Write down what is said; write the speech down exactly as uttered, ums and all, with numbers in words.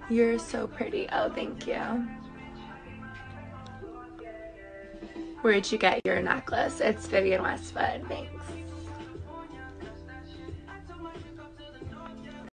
You're so pretty. Oh, thank you. Where'd you get your necklace? It's Vivienne Westwood. Thanks.